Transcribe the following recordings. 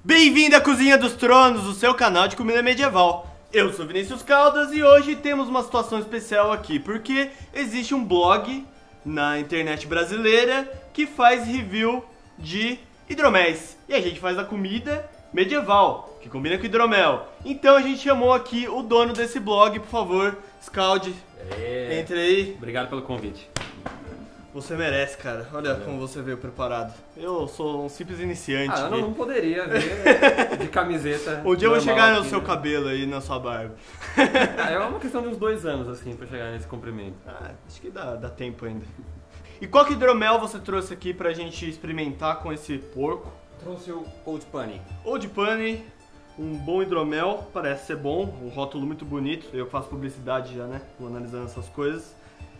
Bem-vindo à Cozinha dos Tronos, o seu canal de comida medieval. Eu sou Vinícius Caldas e hoje temos uma situação especial aqui, porque existe um blog na internet brasileira que faz review de hidroméis. E a gente faz a comida medieval, que combina com hidromel. Então a gente chamou aqui o dono desse blog, por favor, Scaldi. Entre aí. Obrigado pelo convite. Você merece, cara. Olha como você veio preparado. Eu sou um simples iniciante. Eu não poderia ver de camiseta. Um dia eu vou chegar no aqui, seu né? cabelo aí, na sua barba. É uma questão de uns 2 anos, assim, pra chegar nesse comprimento. Acho que dá tempo ainda. E qual que hidromel você trouxe aqui pra gente experimentar com esse porco? Trouxe o Old Punny. Old Punny, um bom hidromel, parece ser bom, um rótulo muito bonito. Eu faço publicidade já, né? Tô analisando essas coisas.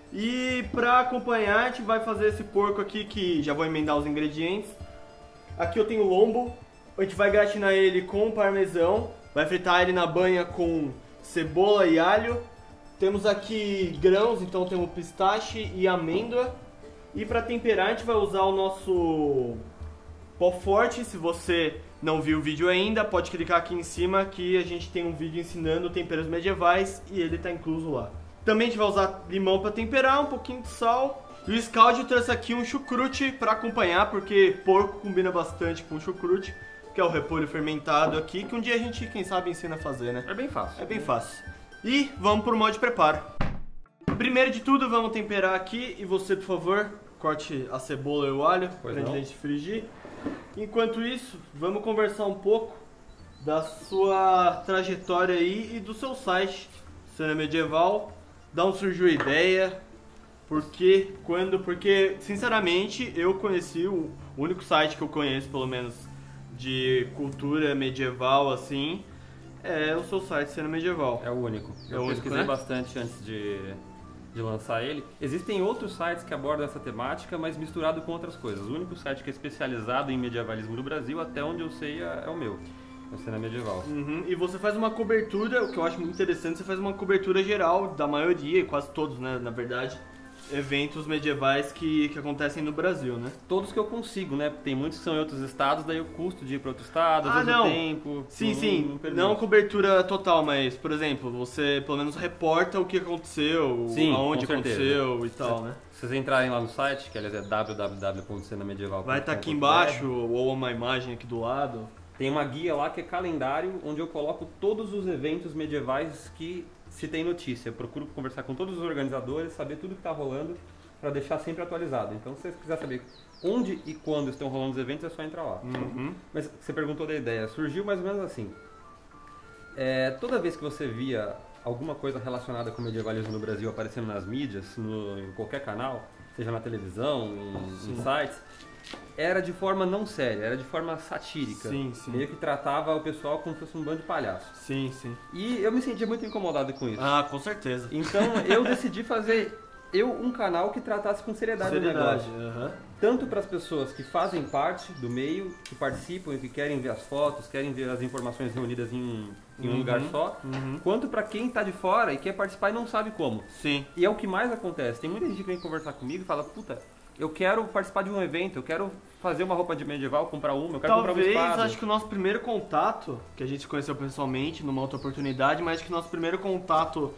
E pra acompanhar, a gente vai fazer esse porco aqui, que já vou emendar os ingredientes. Aqui eu tenho o lombo, a gente vai gratinar ele com parmesão, vai fritar ele na banha com cebola e alho. Temos aqui grãos, então temos pistache e amêndoa. E pra temperar, a gente vai usar o nosso pó forte. Se você não viu o vídeo ainda, pode clicar aqui em cima que a gente tem um vídeo ensinando temperos medievais e ele tá incluso lá. Também a gente vai usar limão para temperar, um pouquinho de sal. E o Scaldi trouxe aqui um chucrute para acompanhar, porque porco combina bastante com chucrute, que é o repolho fermentado aqui, que um dia a gente, quem sabe, ensina a fazer, né? É bem fácil. É bem fácil. E vamos pro modo de preparo. Primeiro de tudo, vamos temperar aqui e você, por favor, corte a cebola e o alho para a gente frigir. Enquanto isso, vamos conversar um pouco da sua trajetória aí e do seu site, Cena Medieval. Da onde surgiu a ideia? Por quê? Quando? Porque, sinceramente, eu conheci o único site que eu conheço, pelo menos, de cultura medieval, assim, é o seu site Cena Medieval. É o único. Eu pesquisei bastante antes de lançar ele. Existem outros sites que abordam essa temática, mas misturado com outras coisas. O único site que é especializado em medievalismo no Brasil, até onde eu sei, é o meu. A Cena Medieval. E você faz uma cobertura, o que eu acho muito interessante, você faz uma cobertura geral da maioria, quase todos, né, na verdade, eventos medievais que acontecem no Brasil, né? Todos que eu consigo, né? Tem muitos que são em outros estados, daí o custo de ir para outro estado, às vezes o tempo... Sim, não cobertura total, mas, por exemplo, você pelo menos reporta o que aconteceu, aonde aconteceu e tal, né? Se vocês entrarem lá no site, que aliás é www.cenamedieval.com.br, vai estar aqui embaixo, ou uma imagem aqui do lado. Tem uma guia lá que é calendário, onde eu coloco todos os eventos medievais que se tem notícia. Eu procuro conversar com todos os organizadores, saber tudo que está rolando, para deixar sempre atualizado. Então, se você quiser saber onde e quando estão rolando os eventos, é só entrar lá. Mas você perguntou da ideia. Surgiu mais ou menos assim. Toda vez que você via alguma coisa relacionada com medievalismo no Brasil aparecendo nas mídias, em qualquer canal, seja na televisão, em sites... era de forma não séria, era de forma satírica. Meio que tratava o pessoal como se fosse um bando de palhaços. E eu me sentia muito incomodado com isso. Com certeza. Então eu decidi fazer um canal que tratasse com seriedade o negócio. Tanto para as pessoas que fazem parte do meio, que participam e que querem ver as fotos, querem ver as informações reunidas em um lugar só, quanto para quem está de fora e quer participar e não sabe como. E é o que mais acontece. Tem muita gente que vem conversar comigo e fala, puta, eu quero participar de um evento, eu quero fazer uma roupa de medieval, comprar uma, eu quero comprar uma espada. Talvez, acho que o nosso primeiro contato, que a gente se conheceu pessoalmente numa outra oportunidade, mas acho que o nosso primeiro contato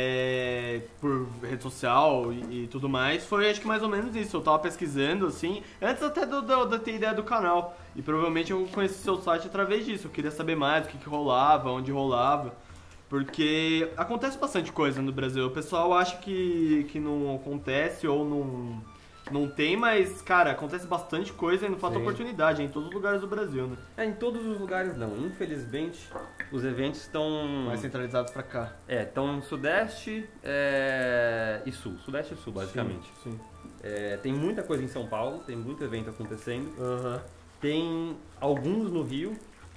por rede social e tudo mais, foi acho que mais ou menos isso. Eu tava pesquisando, assim, antes até de ter ideia do canal. E provavelmente eu conheci seu site através disso. Eu queria saber mais o que rolava, onde rolava. Porque acontece bastante coisa no Brasil. O pessoal acha que não acontece ou não tem, mas, cara, acontece bastante coisa e não falta oportunidade em todos os lugares do Brasil, né? Em todos os lugares não. Infelizmente, os eventos estão... mais centralizados pra cá. Estão no Sudeste e Sul. Sudeste e Sul, basicamente. Tem muita coisa em São Paulo, tem muito evento acontecendo. Tem alguns no Rio.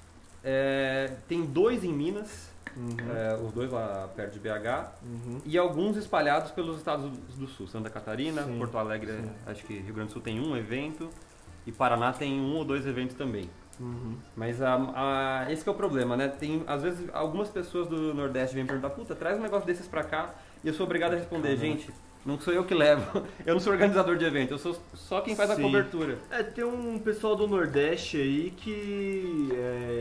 Tem 2 em Minas. Os 2 lá perto de BH e alguns espalhados pelos estados do sul, Santa Catarina, Porto Alegre, acho que Rio Grande do Sul tem um evento e Paraná tem 1 ou 2 eventos também. Mas esse que é o problema, né? Tem, às vezes algumas pessoas do Nordeste vêm perguntar, puta, traz um negócio desses pra cá, e eu sou obrigado a responder, gente, não sou eu que levo, eu não sou organizador de evento, eu sou só quem faz a cobertura. Tem um pessoal do Nordeste aí que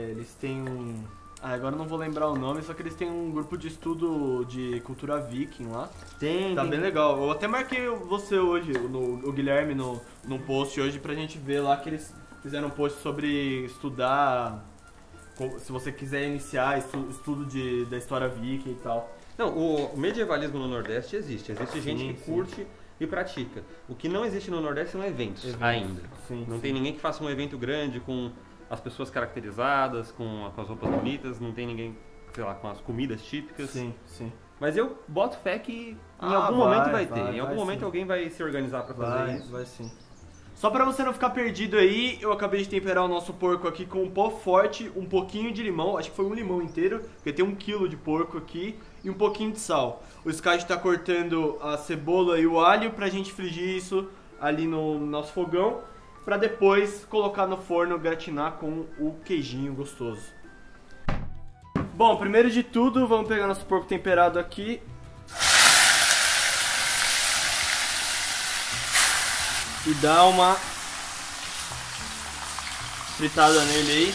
Agora eu não vou lembrar o nome, só que eles têm um grupo de estudo de cultura viking lá. Tá bem legal. Eu até marquei você hoje, o Guilherme, num post hoje pra gente ver lá que eles fizeram um post sobre estudar, se você quiser iniciar estudo da história viking e tal. Não, o medievalismo no Nordeste existe. Existe gente que curte e pratica. O que não existe no Nordeste são eventos ainda. Não tem ninguém que faça um evento grande com as pessoas caracterizadas, com as roupas bonitas, não tem ninguém, sei lá, com as comidas típicas. Sim. Mas eu boto fé que em algum momento vai ter. Em algum momento alguém vai se organizar pra fazer isso. Vai sim. Só pra você não ficar perdido aí, eu acabei de temperar o nosso porco aqui com um pó forte, um pouquinho de limão, acho que foi um limão inteiro, porque tem 1 kg de porco aqui, e um pouquinho de sal. O Scott tá cortando a cebola e o alho pra gente frigir isso ali no nosso fogão, pra depois colocar no forno, gratinar com o queijinho gostoso. Bom, primeiro de tudo, vamos pegar nosso porco temperado aqui. E dar uma fritada nele aí.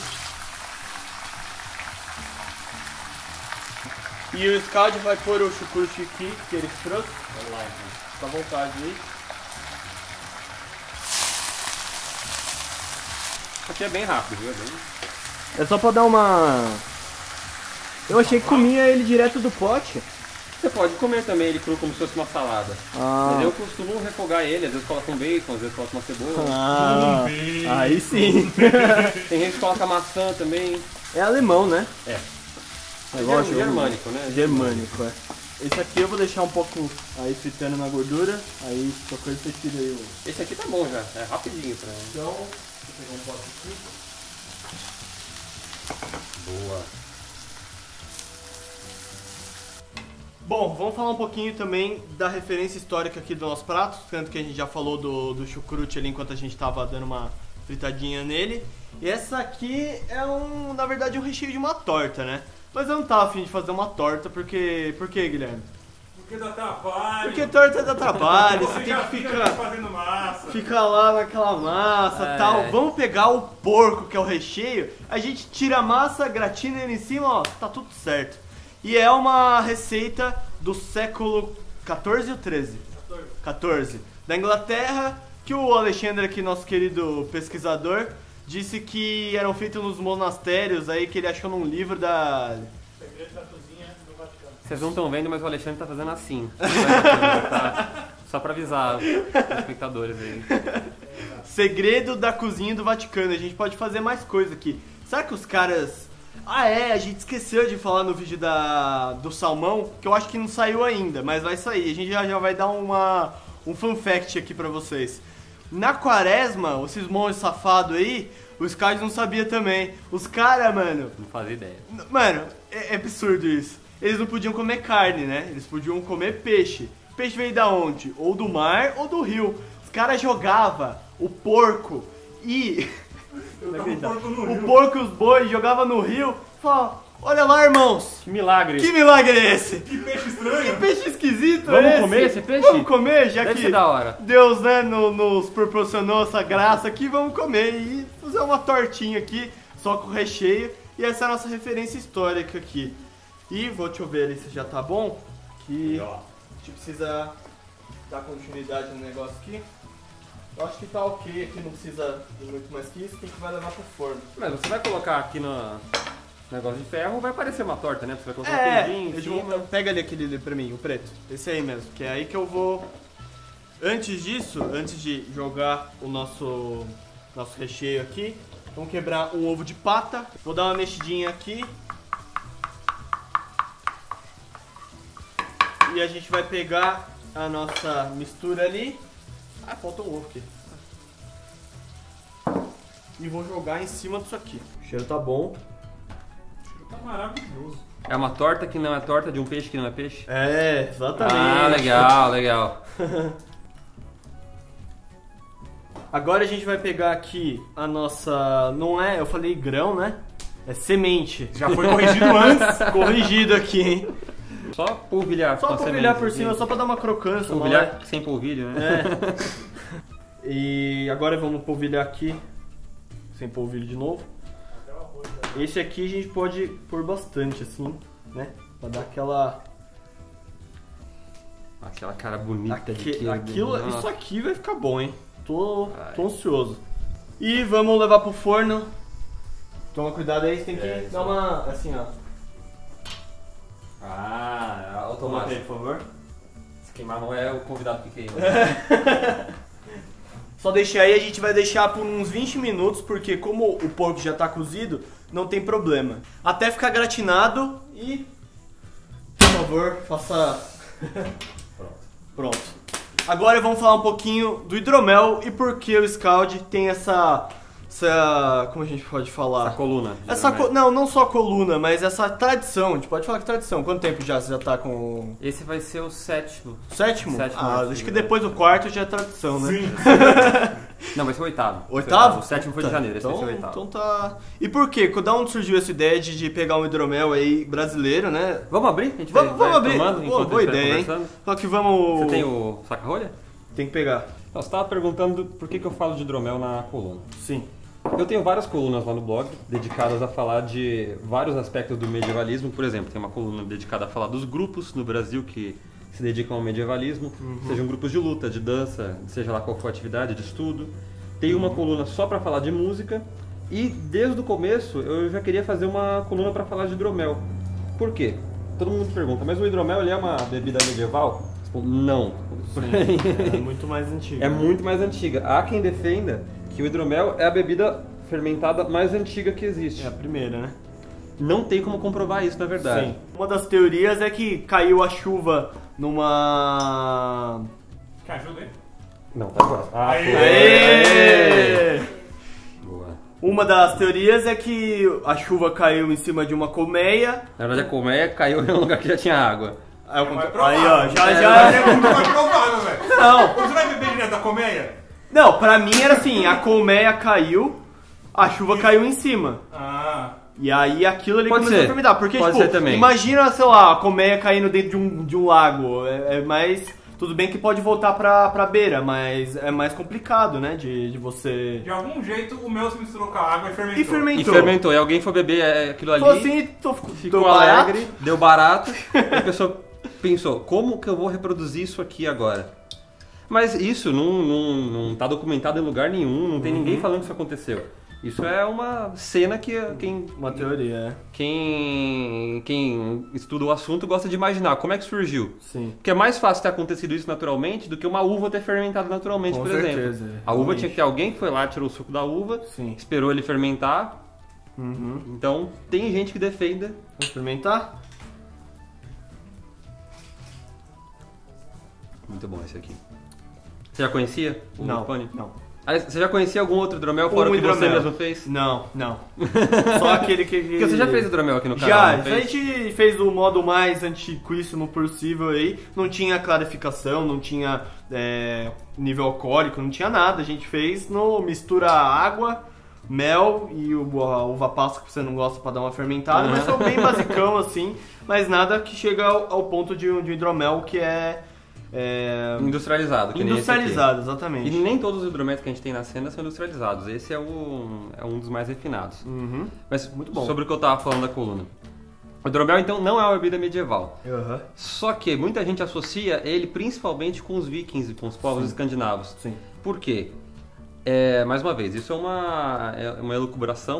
E o Scald vai pôr o chucrute aqui, que ele trouxe. Vamos lá, então. Fica à vontade aí. Isso aqui é bem rápido, viu? É só pra dar uma... Eu achei que comia ele direto do pote. Você pode comer também ele cru como se fosse uma salada. Mas eu costumo refogar ele, às vezes coloco um bacon, às vezes coloco uma cebola. Aí sim. Tem gente que coloca maçã também. É alemão, né? É. Germânico, né? Germânico, é. Esse aqui eu vou deixar um pouco aí fritando na gordura, aí qualquer coisa você tira aí o... Esse aqui tá bom já, é rapidinho pra... Então, vou pegar um pote aqui. Boa. Bom, vamos falar um pouquinho também da referência histórica aqui do nosso prato, tanto que a gente já falou do chucrute ali enquanto a gente tava dando uma fritadinha nele. E essa aqui é na verdade um recheio de uma torta, né? Mas eu não tava afim de fazer uma torta, porque... Por que, Guilherme? Porque dá trabalho. Porque torta dá trabalho, você tem que ficar fazendo massa. Fica lá naquela massa e tal. Vamos pegar o porco, que é o recheio, a gente tira a massa, gratina ele em cima, ó, tá tudo certo. E é uma receita do século 14 ou 13? 14. Da Inglaterra, que o Alexandre aqui, nosso querido pesquisador, disse que eram feitos nos monastérios aí, que ele achou num livro da... Segredo da cozinha do Vaticano. Vocês não estão vendo, mas o Alexandre tá fazendo assim. Só pra avisar os espectadores aí. Segredo da cozinha do Vaticano. A gente pode fazer mais coisa aqui. Será que os caras... a gente esqueceu de falar no vídeo do salmão, que eu acho que não saiu ainda, mas vai sair. A gente já vai dar um fun fact aqui pra vocês. Na quaresma, esses monges safados aí, os caras não sabiam também. Os caras, mano... Não fazia ideia. Mano, é absurdo isso. Eles não podiam comer carne, né? Eles podiam comer peixe. Peixe veio da onde? Ou do mar ou do rio. Os caras jogavam o porco e... o porco e os bois jogava no rio e falava, olha lá, irmãos. Que milagre. Que milagre é esse? Que peixe estranho. Que peixe esquisito Vamos é esse? comer esse peixe? Vamos comer, já Deve que ser da hora. Deus, né, nos proporcionou essa graça aqui, vamos comer e fazer uma tortinha aqui, só com recheio. E essa é a nossa referência histórica aqui. E deixa eu ver ali se já tá bom, que a gente precisa dar continuidade no negócio aqui. Eu acho que tá ok aqui, não precisa de muito mais que isso, que a gente vai levar pro forno. Mas você vai colocar aqui no negócio de ferro, vai parecer uma torta, né? Você vai colocar um queijinho em cima. Pega ali aquele ali pra mim, o preto. Esse aí mesmo, que é aí que eu vou... Antes disso, antes de jogar o nosso recheio aqui, vamos quebrar um ovo de pata. Vou dar uma mexidinha aqui. E a gente vai pegar a nossa mistura ali. Falta um ovo aqui. E vou jogar em cima disso aqui. O cheiro tá bom. O cheiro tá maravilhoso. É uma torta que não é torta de um peixe que não é peixe? É, exatamente. Ah, legal, legal. Agora a gente vai pegar aqui a nossa... Não é, eu falei grão, né? É semente. Já foi corrigido antes. Corrigido aqui, hein? Só polvilhar. Só polvilhar por cima, só pra dar uma crocância. Polvilhar sem polvilho, né? E agora vamos polvilhar aqui. Sem polvilho de novo. Esse aqui a gente pode pôr bastante, assim, né? Pra dar aquela cara bonita de queijo. Isso aqui vai ficar bom, hein? Tô ansioso. E vamos levar pro forno. Toma cuidado aí, você tem que dar uma... assim, ó. Automático. Aí, por favor. Se queimar não é o convidado que queima. Só deixar aí, a gente vai deixar por uns 20 minutos, porque como o porco já tá cozido, não tem problema. Até ficar gratinado e... por favor, faça... Pronto. Agora vamos falar um pouquinho do hidromel e por que o Scald tem essa como a gente pode falar? Essa coluna. Não só a coluna, mas essa tradição. A gente pode falar que tradição. Quanto tempo já você já tá com... Esse vai ser o 7º. 7º? Acho que depois do 4º já é tradição, né? Sim. Não, vai ser o 8º. 8º? O 7º foi de janeiro, esse vai ser o 8º. Então tá... E por quê? Da onde surgiu essa ideia de pegar um hidromel aí brasileiro, né? Vamos abrir? A gente vamos abrir. Boa ideia, hein? Só que vamos... Você tem o saca-rolha? Tem que pegar. Você estava perguntando por que eu falo de hidromel na coluna. Sim. Eu tenho várias colunas lá no blog, dedicadas a falar de vários aspectos do medievalismo. Por exemplo, tem uma coluna dedicada a falar dos grupos no Brasil que se dedicam ao medievalismo, sejam grupos de luta, de dança, seja lá qual for a atividade, de estudo. Tem uma coluna só para falar de música e desde o começo eu já queria fazer uma coluna para falar de hidromel. Por quê? Todo mundo pergunta, mas o hidromel ele é uma bebida medieval? Não. É muito mais antiga. É muito mais antiga. Há quem defenda que o hidromel é a bebida fermentada mais antiga que existe. É a primeira, né? Não tem como comprovar isso, na verdade. Sim. Uma das teorias é que caiu a chuva numa... Quer ajuda aí? Não, tá agora. Aê! Boa. Uma das teorias é que a chuva caiu em cima de uma colmeia. Na verdade, a colmeia caiu em um lugar que já tinha água. Aí, Aí, ó, já... É muito mais provável, velho. Não. Você vai beber direto da colmeia? Não, pra mim era assim, a colmeia caiu, a chuva caiu em cima. E aí aquilo ali começou a fermentar. Porque, Pode ser também. imagina, sei lá, a colmeia caindo dentro de um lago. É mais... Tudo bem que pode voltar pra beira, mas é mais complicado, né, de você... De algum jeito o meu se misturou com a água e fermentou. E fermentou. E alguém foi beber aquilo ali, assim, ficou alegre, deu barato, e a pessoa pensou, como que eu vou reproduzir isso aqui agora? Mas isso não tá documentado em lugar nenhum, não tem ninguém falando que isso aconteceu. Isso é uma cena que uma teoria, é. Quem estuda o assunto gosta de imaginar como é que surgiu. Sim. Porque é mais fácil ter acontecido isso naturalmente do que uma uva ter fermentado naturalmente, por exemplo. A uva tinha que ter alguém que foi lá, tirou o suco da uva, esperou ele fermentar. Então, tem gente que defenda... Vamos fermentar? Muito bom esse aqui. Você já conhecia o Pane? Não. Você já conhecia algum outro hidromel fora o que você mesmo fez? Não. Só aquele que... Porque você já fez hidromel aqui no canal, Já, a gente fez o modo mais antiquíssimo possível aí. Não tinha clarificação, não tinha nível alcoólico, não tinha nada. A gente fez no mistura água, mel e a uva passa que você não gosta pra dar uma fermentada. Mas foi bem basicão assim, mas nada que chega ao ponto de um hidromel que é... industrializado, que industrializado, exatamente. E nem todos os hidroméis que a gente tem na cena são industrializados. Esse é um dos mais refinados. Mas muito bom. Sobre o que eu estava falando da coluna. O hidromel, então, não é uma bebida medieval. Só que muita gente associa ele principalmente com os vikings e com os povos escandinavos. Sim. Por quê? Mais uma vez, isso é uma elucubração,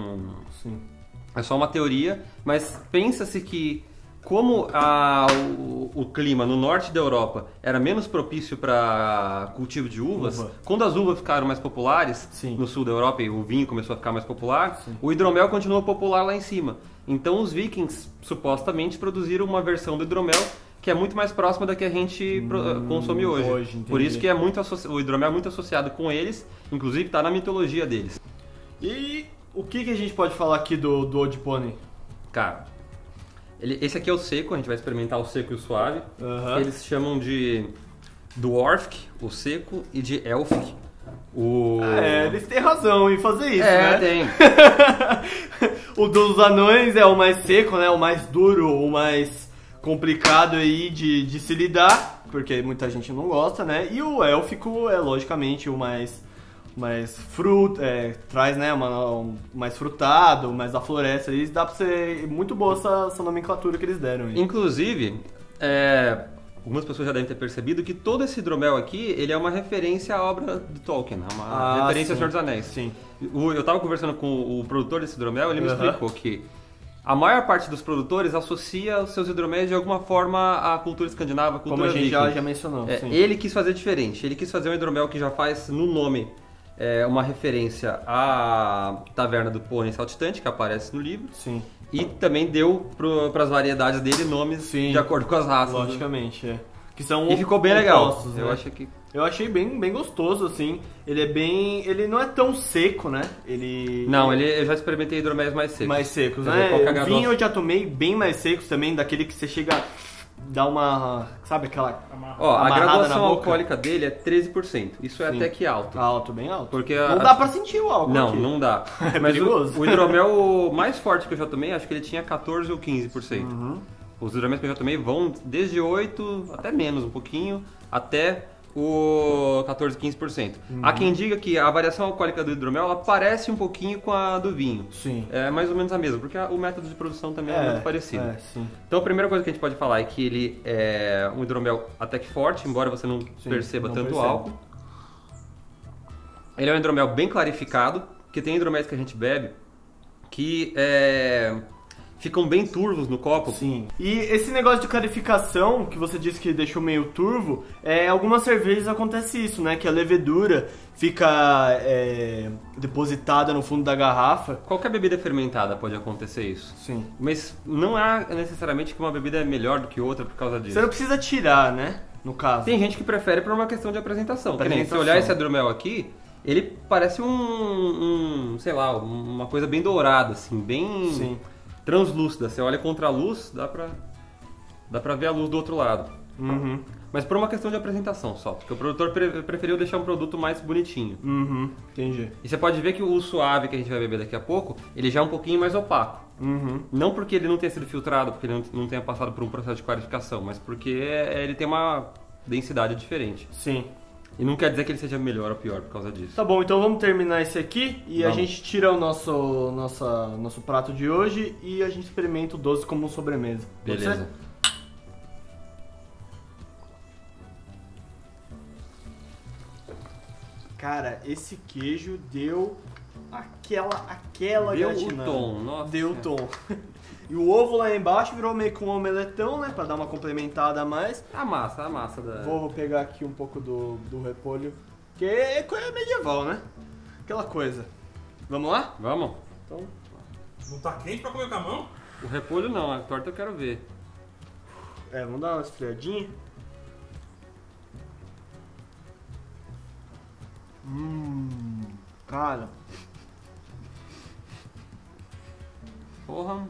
é só uma teoria, mas pensa-se que como o clima no norte da Europa era menos propício para cultivo de uvas, quando as uvas ficaram mais populares no sul da Europa e o vinho começou a ficar mais popular, o hidromel continuou popular lá em cima. Então os vikings supostamente produziram uma versão do hidromel que é muito mais próxima da que a gente consome hoje. Por isso que o hidromel é muito associado com eles, inclusive está na mitologia deles. E o que a gente pode falar aqui do Old Pony? Cara... Esse aqui é o seco, a gente vai experimentar o seco e o suave. Eles chamam de Dwarfk, o seco, e de Elfic. Eles têm razão em fazer isso, né? Tem. O dos anões é o mais seco, né? O mais duro, o mais complicado aí de se lidar, porque muita gente não gosta, né? E o élfico é, logicamente, o mais mais traz, né, mais frutado, mais da floresta. E dá pra ser muito boa essa nomenclatura que eles deram aí. Inclusive, algumas pessoas já devem ter percebido que todo esse hidromel aqui, ele é uma referência à obra de Tolkien, uma referência ao Senhor dos Anéis. Sim. Eu tava conversando com o produtor desse hidromel, ele me explicou que a maior parte dos produtores associa os seus hidroméis de alguma forma à cultura escandinava, à cultura como a gente viking. já mencionou. Sim. Ele quis fazer diferente, ele quis fazer um hidromel que já faz no nome uma referência à taverna do Pônei Saltitante, que aparece no livro. Sim. E também deu para as variedades dele nomes de acordo com as raças. Logicamente, Que são e ficou bem legal. Opostos, né? Eu achei bem gostoso, assim. Ele não é tão seco, né? Eu já experimentei hidroméis mais secos. Mais secos, né? O vinho eu já tomei bem mais secos também, daquele que você chega... Dá uma... Sabe aquela... a graduação alcoólica dele é 13%. Isso é até que alto. Alto, bem alto. Porque não dá pra sentir o álcool aqui. Não dá. É Mas perigoso. o hidromel mais forte que eu já tomei, acho que ele tinha 14 ou 15%. Os hidroméis que eu já tomei vão desde 8, até menos um pouquinho, até o 14, 15%. Há quem diga que a variação alcoólica do hidromel ela parece um pouquinho com a do vinho. Sim. É mais ou menos a mesma, porque o método de produção também é muito parecido. Sim. Então a primeira coisa que a gente pode falar é que ele é um hidromel até que forte, embora você não perceba tanto álcool. Ele é um hidromel bem clarificado, porque tem hidroméis que a gente bebe que ficam bem turvos no copo. Sim. E esse negócio de clarificação, que você disse que deixou meio turvo, algumas cervejas acontece isso, né? Que a levedura fica depositada no fundo da garrafa. Qualquer bebida fermentada pode acontecer isso. Sim. Mas não há necessariamente que uma bebida é melhor do que outra por causa disso. Você não precisa tirar, né? No caso. Tem gente que prefere por uma questão de apresentação. Que nem, se olhar esse hidromel aqui, ele parece sei lá, uma coisa bem dourada, assim, bem... Sim. Translúcida, você olha contra a luz, dá pra ver a luz do outro lado. Mas por uma questão de apresentação só, porque o produtor preferiu deixar um produto mais bonitinho. Entendi. E você pode ver que o suave que a gente vai beber daqui a pouco, ele já é um pouquinho mais opaco. Não porque ele não tenha sido filtrado, porque ele não tenha passado por um processo de clarificação, mas porque ele tem uma densidade diferente. Sim. E não quer dizer que ele seja melhor ou pior por causa disso. Tá bom, então vamos terminar esse aqui e a gente tira o nosso prato de hoje e a gente experimenta o doce como sobremesa. Beleza. Cara, esse queijo deu aquela deu gratinada. O tom, nossa. Deu o tom. E o ovo lá embaixo virou meio que um omeletão, né? Pra dar uma complementada a mais. A massa da... Vou pegar aqui um pouco do repolho, que é coisa medieval, né? Aquela coisa. Vamos lá? Vamos. Então... Não tá quente pra comer com a mão? O repolho não, a torta eu quero ver. Vamos dar uma esfriadinha. Cara. Porra.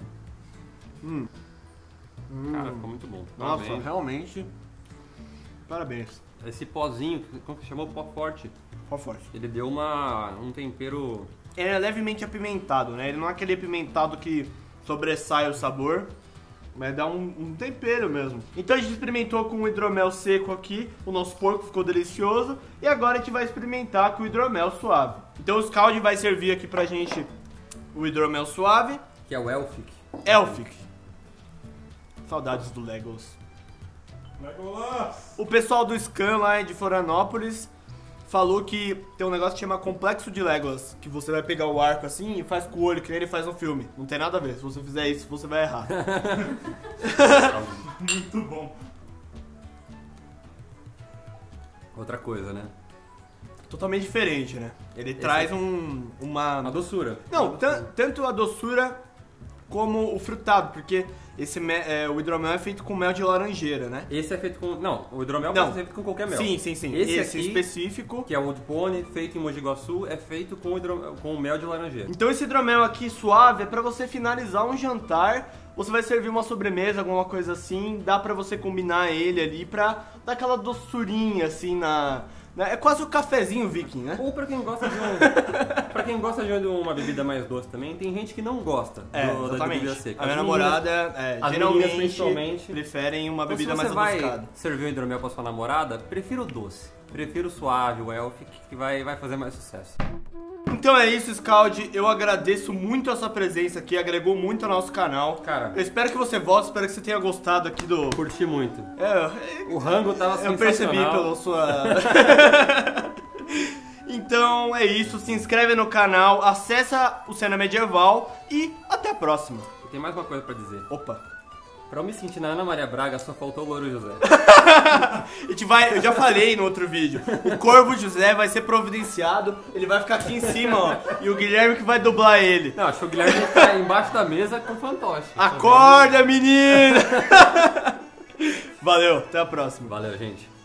Cara, ficou muito bom. Nossa, Parabéns. realmente. Parabéns. Esse pozinho, como que chamou? Pó forte. Pó forte. Ele deu um tempero... Ele é levemente apimentado, né? Ele não é aquele apimentado que sobressai o sabor, mas dá um tempero mesmo. Então a gente experimentou com o hidromel seco aqui, o nosso porco ficou delicioso, e agora a gente vai experimentar com o hidromel suave. Então o Scald vai servir aqui pra gente o hidromel suave. Que é o Elfic. Elfic. Saudades do Legolas. Legolas! O pessoal do Scan lá de Florianópolis falou que tem um negócio que chama Complexo de Legolas, que você vai pegar o arco assim e faz com o olho, que nem ele faz no filme. Não tem nada a ver, se você fizer isso, você vai errar. Muito bom. Outra coisa, né? Totalmente diferente, né? Ele traz uma doçura. Não, tanto a doçura como o frutado, porque o hidromel é feito com mel de laranjeira, né? Esse é feito com... Não, o hidromel pode ser feito com qualquer mel. Sim. Esse aqui, específico, que é o Old Pony, feito em Mogi Guaçu, é feito com mel de laranjeira. Então esse hidromel aqui suave é pra você finalizar um jantar. Você vai servir uma sobremesa, alguma coisa assim, dá pra você combinar ele ali pra dar aquela doçurinha assim é quase o cafezinho viking, né? Ou pra quem gosta de uma bebida mais doce também, tem gente que não gosta da bebida seca. A minha namorada, geralmente, principalmente, preferem uma bebida mais adocicada. Se você adocicada. vai servir um hidromel pra sua namorada, prefira o doce. Prefiro o suave, o Elfic, que vai fazer mais sucesso. Então é isso, Scald. Eu agradeço muito a sua presença aqui, agregou muito ao nosso canal. Cara, eu espero que você volte, espero que você tenha gostado aqui do... Curti muito. O rango tava sensacional. Eu percebi pela sua... Então é isso, se inscreve no canal, acessa o Cena Medieval e até a próxima. E tem mais uma coisa pra dizer. Opa. Pra eu me sentir na Ana Maria Braga, só faltou o Louro José. Eu já falei no outro vídeo, o Corvo José vai ser providenciado, ele vai ficar aqui em cima, ó, e o Guilherme que vai dublar ele. Não, acho que o Guilherme vai ficar embaixo da mesa com o fantoche. Acorda, menina! Valeu, até a próxima. Valeu, gente.